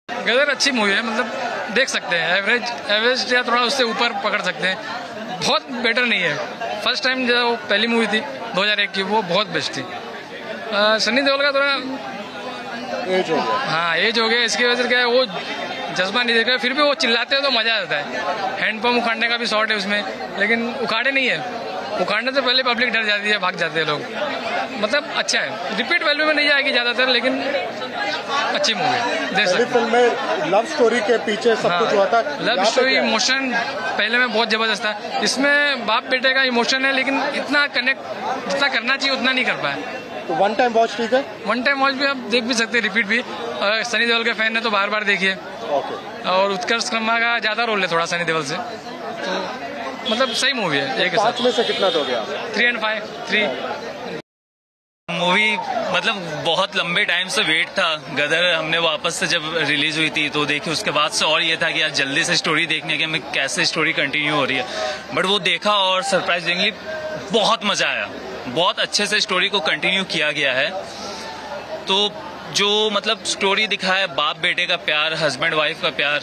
गदर अच्छी मूवी है, मतलब देख सकते हैं, एवरेज या थोड़ा उससे ऊपर पकड़ सकते हैं, बहुत बेटर नहीं है। फर्स्ट टाइम जो पहली मूवी थी 2001 की, वो बहुत बेस्ट थी। सनी देओल का थोड़ा एज हो गया। हाँ, एज हो गया, इसकी वजह से क्या है, वो जज्बा नहीं देख रहे, फिर भी वो चिल्लाते हैं तो मजा आता है। हैंडपम्प उखाड़ने का भी शॉट है उसमें, लेकिन उखाड़े नहीं है, उखाड़ने से पहले पब्लिक डर जाती है, भाग जाते हैं लोग। मतलब अच्छा है, रिपीट वैल्यू में नहीं आएगी ज्यादातर, लेकिन अच्छी मूवी देख सकते। फिल्म में लव स्टोरी के पीछे सब कुछ हुआ था। लव स्टोरी इमोशन पहले में बहुत जबरदस्त था, इसमें बाप बेटे का इमोशन है, लेकिन इतना कनेक्ट जितना करना चाहिए उतना नहीं कर पाया। तो वन टाइम वॉच ठीक है, वन टाइम वॉच भी आप देख भी सकते हैं, रिपीट भी। सनी देओल के फैन है तो बार बार देखिए। और उत्कर्ष खन्ना का ज्यादा रोल है थोड़ा सनी देओल से, तो मतलब सही मूवी है। एक 5 में से कितना दोगे आप? 3 and 5, 3। मूवी मतलब बहुत लंबे टाइम से वेट था। गदर हमने वापस से जब रिलीज हुई थी तो देखी, उसके बाद से और ये था कि यार जल्दी से स्टोरी देखने के, हमें कैसे स्टोरी कंटिन्यू हो रही है। बट वो देखा और सरप्राइजिंगली बहुत मजा आया, बहुत अच्छे से स्टोरी को कंटिन्यू किया गया है। तो जो मतलब स्टोरी दिखाया है, बाप बेटे का प्यार, हस्बैंड वाइफ का प्यार,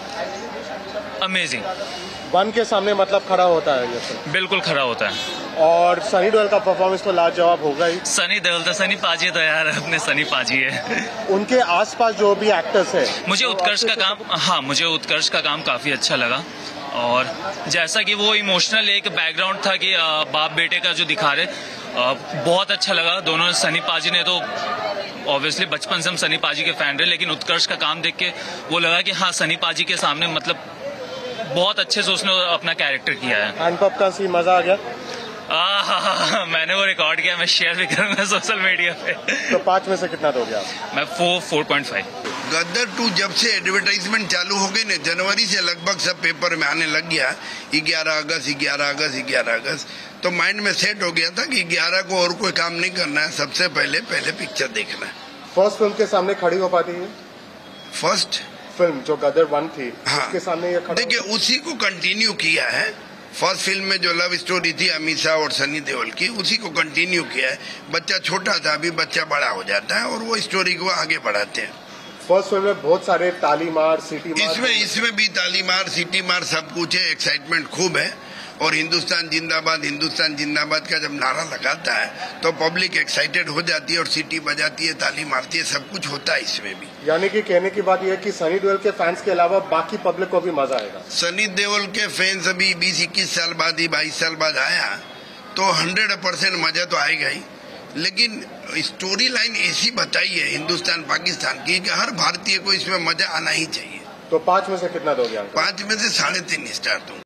अमेजिंग। वन के सामने मतलब खड़ा होता है ये फिल्म? बिल्कुल खड़ा होता है। और सनी देओल का परफॉर्मेंस तो लाजवाब होगा ही। सनी देओल तो सनी पाजी तो यार अपने सनी पाजी है। उनके आसपास जो भी एक्टर्स है, मुझे उत्कर्ष का काम, हाँ मुझे उत्कर्ष का काम काफी अच्छा लगा। और जैसा कि वो इमोशनल एक बैकग्राउंड था कि बाप बेटे का जो दिखा रहे, बहुत अच्छा लगा। दोनों सनी पाजी ने तो ऑब्वियसली बचपन से हम सनी पाजी के फैन रहे, लेकिन उत्कर्ष का काम देख के वो लगा कि हाँ सनी पाजी के सामने मतलब बहुत अच्छे से उसने अपना कैरेक्टर किया है। हैंडपंप का सीन मजा आ गया। मैंने वो रिकॉर्ड किया, मैं शेयर भी करूंगा सोशल मीडिया पे। तो 5 में से कितना दोगे आप? मैं 4.5। गदर 2 जब से एडवर्टाइजमेंट चालू हो गई ना, जनवरी से लगभग सब पेपर में आने लग गया, 11 अगस्त 11 अगस्त 11 अगस्त, तो माइंड में सेट हो गया था कि 11 को और कोई काम नहीं करना है, सबसे पहले पिक्चर देखना है। फर्स्ट फिल्म के सामने खड़ी हो पाती है? फर्स्ट फिल्म जो गदर 1 थी, हाँ, उसके सामने ये खड़ा? देखिए उसी को कंटिन्यू किया है। फर्स्ट फिल्म में जो लव स्टोरी थी अमीषा और सनी देओल की, उसी को कंटिन्यू किया है। बच्चा छोटा था, अभी बच्चा बड़ा हो जाता है और वो स्टोरी को आगे बढ़ाते हैं। फर्स्ट फिल्म में बहुत सारे ताली मार, सीटी मार, इसमें भी ताली मार, सीटी मार, सब कुछ है, एक्साइटमेंट खूब है। और हिंदुस्तान जिंदाबाद का जब नारा लगाता है तो पब्लिक एक्साइटेड हो जाती है और सीटी बजाती है, ताली मारती है, सब कुछ होता है इसमें भी। यानी कि कहने की बात यह है कि सनी देओल के फैंस के अलावा बाकी पब्लिक को भी मजा आएगा। सनी देओल के फैंस अभी 20-21 साल बाद ही, 22 साल बाद आया तो 100% मजा तो आएगा ही, लेकिन स्टोरी लाइन ऐसी बताई है हिंदुस्तान पाकिस्तान की कि हर भारतीय को इसमें मजा आना ही चाहिए। तो 5 में से कितना दोगे? 5 में से 3.5 स्टार दूंगा।